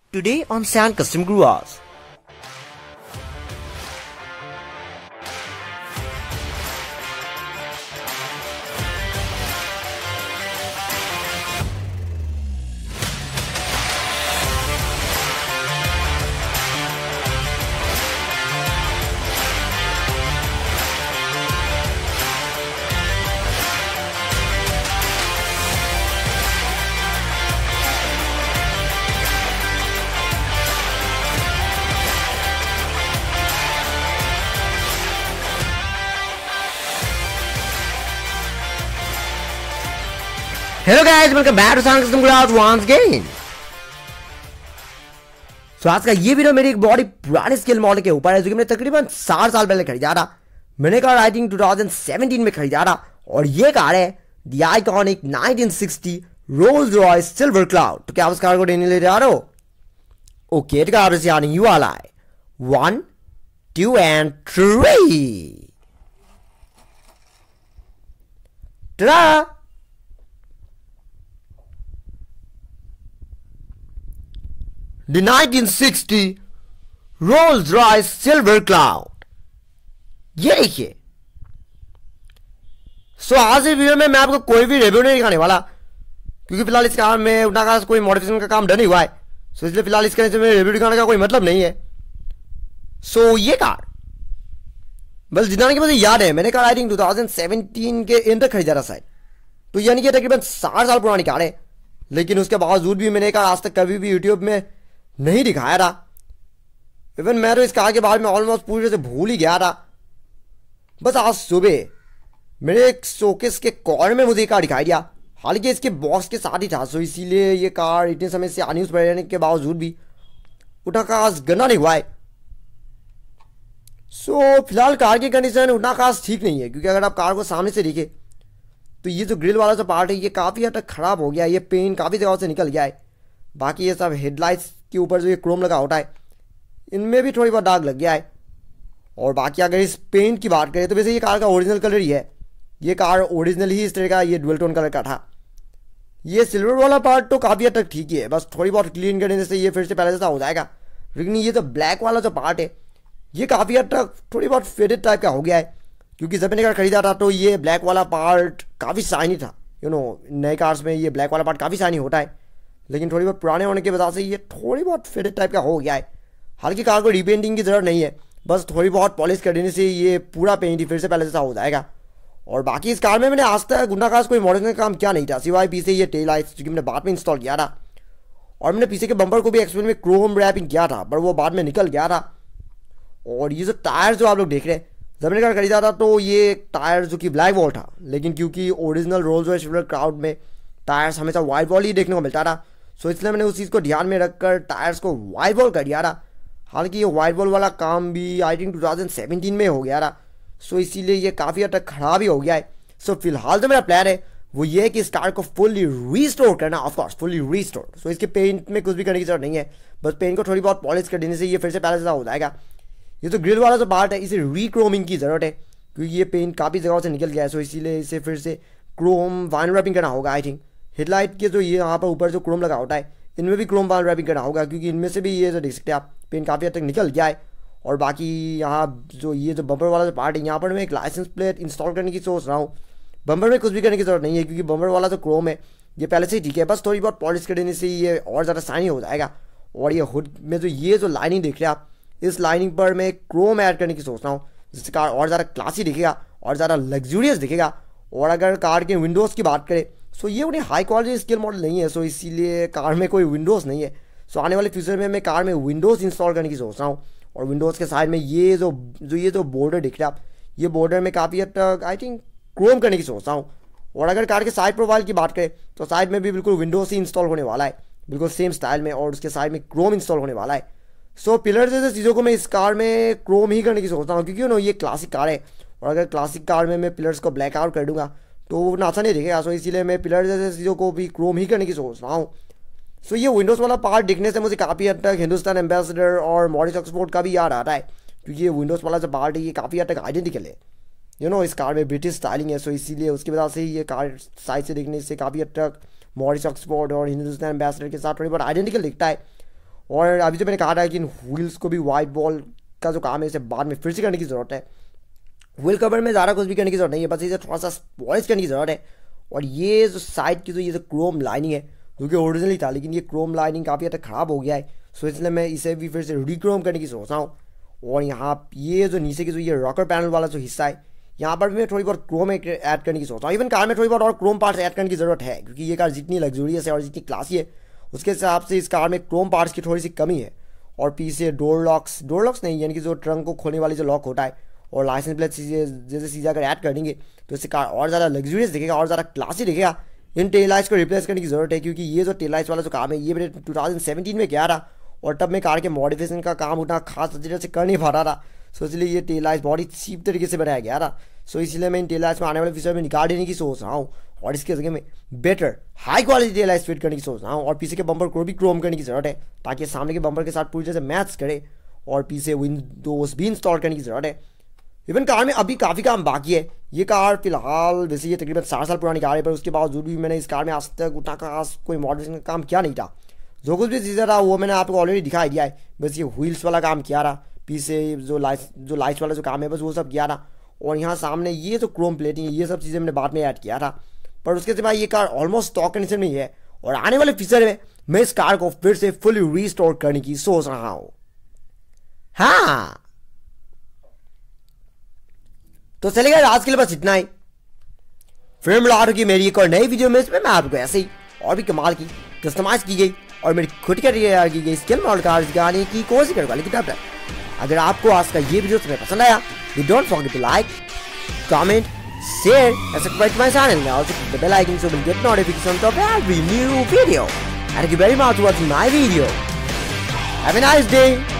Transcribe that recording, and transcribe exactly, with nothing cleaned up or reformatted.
Today on San Custom Gruvas. Hello guys, welcome back to San Custom Gruvas once again. So आज का ये video मेरी एक बड़ी पुराने स्केल मॉडल के ऊपर है जो कि मैंने तकरीबन सात साल पहले खरीदा था. मैंने car I think twenty seventeen में खरीदा था और ये कार है the iconic nineteen sixty Rolls Royce Silver Cloud. तो क्या उस कार को देने ले जा रहे हो? ओके, तो कार से आने यू वाला है. One two and three. टा The nineteen sixty Rolls Royce Silver Cloud. ये देखिए. सो so, आज इस वीडियो में मैं आपको कोई भी रिव्यू नहीं दिखाने वाला क्योंकि फिलहाल इस कार में उतना खास कोई मॉडिफिकेशन का काम डन नहीं हुआ है. सो so, इसलिए फिलहाल इसके में रिव्यू दिखाने का कोई मतलब नहीं है. सो so, ये कार बस जितना कि मुझे याद है मैंने car I think twenty seventeen के एंड तक खरीदा था शायद. तो यानी कि तकरीबन साठ साल पुरानी कार है, लेकिन उसके बावजूद भी मैंने कार आज तक कभी भी यूट्यूब में नहीं दिखाया था. इवन मैं तो इस कार के बारे में ऑलमोस्ट पूरी तरह से भूल ही गया था. बस आज सुबह मेरे एक शोकेस के कॉर्नर में मुझे ये कार दिखाई दिया. हालांकि इसके बॉक्स के साथ ही था, सो इसीलिए ये कार इतने समय से अनयूज पड़े रहने के बावजूद भी उतना खास गंदा नहीं हुआ है. सो फिलहाल कार की कंडीशन उतना खास ठीक नहीं है क्योंकि अगर आप कार को सामने से देखें तो ये जो ग्रिल वाला जो पार्ट है ये काफ़ी हद तक खराब हो गया है. ये पेंट काफ़ी जगह से निकल गया है. बाकी ये सब हेडलाइट्स के ऊपर जो ये क्रोम लगा होता है इनमें भी थोड़ी बहुत दाग लग गया है. और बाकी अगर इस पेंट की बात करें तो वैसे ये कार का ओरिजिनल कलर ही है. ये कार ओरिजिनल ही इस तरह का ये डुअल टोन कलर का था. ये सिल्वर वाला पार्ट तो काफ़ी हद तक ठीक ही है, बस थोड़ी बहुत क्लीन करने से ये फिर से पहले जैसा हो जाएगा. लेकिन ये जो ब्लैक वाला जो पार्ट है ये काफ़ी हद तक थोड़ी बहुत फेडेड टाइप का हो गया है क्योंकि जब मैंने कार खरीदा था तो ये ब्लैक वाला पार्ट काफ़ी शाइनी था. यू नो नए कार्स में ये ब्लैक वाला पार्ट काफ़ी शाइनी होता है, लेकिन थोड़ी बहुत पुराने होने की वजह से ये थोड़ी बहुत फेडेड टाइप का हो गया है. हालांकि कार को रीपेंटिंग की जरूरत नहीं है, बस थोड़ी बहुत पॉलिश कर देने से ये पूरा पेंट ही फिर से पहले जैसा हो जाएगा. और बाकी इस कार में मैंने आज तक गुंडा खास कोई मॉडल का काम किया नहीं था सिवाय पीछे ये टेल लाइट्स जो कि मैंने बाद में इंस्टॉल किया था. और मैंने पीछे के बम्पर को भी एक्चुअल में क्रोम रैपिंग किया था पर वो बाद में निकल गया था. और ये जो टायर जो आप लोग देख रहे हैं जब मैंने कार खरीदा था तो ये टायर जो कि ब्लैक वॉल था, लेकिन क्योंकि original Rolls Royce Silver Cloud में टायर्स हमेशा वाइट वॉल ही देखने को मिलता था, सो इसलिए मैंने उस चीज़ को ध्यान में रखकर टायर्स को वाइट वॉल कर दिया था. हालांकि ये वाइट वॉल वाला काम भी आई थिंक ट्वेंटी सेवनटीन में हो गया था, सो इसीलिए ये काफ़ी हद तक खराब ही हो गया है. सो फिलहाल जो मेरा प्लान है वो ये है कि इस कार को फुल्ली रीस्टोर करना. Of course fully restore. सो इसके पेंट में कुछ भी करने की जरूरत नहीं है, बस पेंट को थोड़ी बहुत पॉलिश कर देने से ये फिर से पहले जैसा हो जाएगा. ये तो ग्रिल वाला जो पार्ट है इसे रीक्रोमिंग की ज़रूरत है क्योंकि ये पेंट काफ़ी जगहों से निकल गया है, सो इसीलिए इसे फिर से क्रोम वाइन रैपिंग करना होगा. आई थिंक हेडलाइट के जो ये यहाँ पर ऊपर जो क्रोम लगा होता है इनमें भी क्रोम वाइन रैपिंग करना होगा क्योंकि इनमें से भी ये जो देख सकते हैं आप पेंट काफ़ी हद तक निकल गया है. और बाकी यहाँ जो ये जो बम्पर वाला जो पार्ट है यहाँ पर मैं एक लाइसेंस प्लेट इंस्टॉल करने की सोच रहा हूँ. बम्पर में कुछ भी करने की जरूरत नहीं है क्योंकि बम्पर वाला जो क्रोम है ये पहले से ही ठीक है, बस थोड़ी बहुत पॉलिश कर देने से ये और ज़्यादा शाइनी हो जाएगा. और ये हुड में जो ये जो लाइनिंग देख रहे हैं आप इस लाइनिंग पर मैं क्रोम ऐड करने की सोच रहा हूँ जिससे कार और ज़्यादा क्लासी दिखेगा और ज़्यादा लग्जूरियस दिखेगा. और अगर कार के विंडोज़ की बात करें सो ये उन्हें हाई क्वालिटी स्केल मॉडल नहीं है, सो इसीलिए कार में कोई विंडोज़ नहीं है. सो आने वाले फ्यूचर में मैं कार में विंडोज़ इंस्टॉल करने की सोच रहा हूँ. और विंडोज़ के साइड में ये जो जो ये जो बॉर्डर दिख रहा है आप ये बॉर्डर में काफ़ी हद तक आई थिंक क्रोम करने की सोच रहा हूँ. और अगर कार के साइड प्रोफाइल की बात करें तो साइड में भी बिल्कुल विंडोज़ ही इंस्टॉल होने वाला है, बिल्कुल सेम स्टाइल में, और उसके साइड में क्रोम इंस्टॉल होने वाला है. सो पिलर जैसे चीज़ों को मैं इस कार में क्रोम ही करने की सोचता हूँ क्योंकि नो ये क्लासिक कार है और अगर क्लासिक कार में मैं पिलर्स को ब्लैक आउट कर दूंगा तो वो अच्छा नहीं दिखेगा. सो इसीलिए मैं पिलर जैसे चीज़ों को भी क्रोम ही करने की सोच रहा हूँ. सो ये विंडोज़ वाला पार्ट दिखने से मुझे काफ़ी हद तक हिंदुस्तान एम्बेसडर और मॉरिस एक्सपोर्ट का भी याद आता है क्योंकि ये विंडोज़ वाला जो पार्ट है ये काफ़ी हद तक आइडेंटिकल है. यू नो इस कार में ब्रिटिश स्टाइलिंग है, सो इसीलिए उसकी वजह से ये कार साइड से दिखने से काफ़ी हद तक मॉरिस एक्सपोर्ट और हिंदुस्तान एम्बेसडर के साथ थोड़ी बहुत आइडेंटिकल दिखता है. और अभी जो मैंने कहा था कि इन व्हील्स को भी वाइट बॉल का जो काम है इसे बाद में फिर से करने की ज़रूरत है। व्हील कवर में ज़्यादा कुछ भी करने की जरूरत नहीं है, बस इसे थोड़ा सा पॉलिश करने की ज़रूरत है। और ये जो साइड की जो ये जो क्रोम लाइनिंग है जो कि ओरिजिनली था, लेकिन ये क्रोम लाइनिंग काफ़ी हद तक ख़राब हो गया है, सो इसलिए मैं इसे भी फिर से रिक्रोम करने की सोच रहा हूँ। और यहाँ ये जो नीचे की जो ये रॉकर पैनल वाला जो हिस्सा है यहाँ पर भी मैं थोड़ी बहुत क्रोम ऐड करने की सोच रहा हूँ। इवन कार में थोड़ी बहुत और क्रोम पार्ट्स ऐड करने की ज़रूरत है, क्योंकि ये कार जितनी लग्जूरियस है और जितनी क्लासी है उसके हिसाब से इस कार में क्रोम पार्ट्स की थोड़ी सी कमी है। और पीछे डोर लॉक्स डोर लॉक्स नहीं, यानी कि जो ट्रंक को खोलने वाली जो लॉक होता है और लाइसेंस प्लेट चीज़ें जैसे चीज़ें अगर ऐड कर देंगे तो इससे कार और ज़्यादा लग्जूरियस दिखेगा और ज़्यादा क्लासी दिखेगा। इन टेल लाइट्स को रिप्लेस करने की ज़रूरत है, क्योंकि ये जो टेल लाइट्स वाला जो काम है ये मैंने टू थाउजेंड सेवेंटीन में किया था और तब मैं कार के मॉडिफिकेशन का काम उतना खास तरीके से कर नहीं पा रहा था। सो इसलिए ये टेल लाइट्स बहुत ही चीप तरीके से बनाया गया था। सो इसलिए मैं इन टेल लाइट्स में आने वाले फ्यूचर में निकाल देने की सोच रहा हूँ और इसके जगह में better high quality tail lights fit करने की सोच रहा हूँ। और पीछे के बम्पर को भी क्रोम करने की ज़रूरत है ताकि सामने के बम्पर के साथ पूरी तरह से मैच करे। और पीछे विंडोज भी इंस्टॉल करने की ज़रूरत है। इवन कार में अभी काफ़ी काम बाकी है। ये कार फिलहाल वैसे ये तकरीबन साठ साल पुरानी कार है, पर उसके बावजूद भी मैंने इस कार में आज तक उतना खास कोई मॉडिफिकेशन का काम किया नहीं था। जो कुछ भी चीज़ें था वो मैंने आपको ऑलरेडी दिखाई दिया है। बस ये व्हील्स वाला काम किया रहा, पीछे जो लाइट्स जो लाइट्स वाला जो काम है बस वो सब किया रहा। और यहाँ सामने ये जो क्रोम प्लेटिंग है ये सब चीज़ें मैंने बाद में ऐड किया था। पर उसके सिवा ये कार ऑलमोस्ट स्टॉक कंडीशन में ही है और आने वाले फ्यूचर में मैं इस कार को फिर से फुली रीस्टोर करने की सोच रहा हूँ। हाँ, तो चलेगा आज के लिए बस इतना ही। फिर मुलाकात होगी मेरी एक और नई वीडियो में, इसमें मैं आपको ऐसे ही और भी कमाल की कस्टमाइज की गई और मेरी खुद के तैयार की गई स्किल मॉडल कार्स दिखाने की कोशिश करने वाली किताब है। अगर आपको आज का ये वीडियो तुम्हें पसंद आया तो don't forget to like, comment, share and subscribe to my channel and also click the bell icon so you will get notifications of every new video. Thank you very much for watching my video. Have a nice day.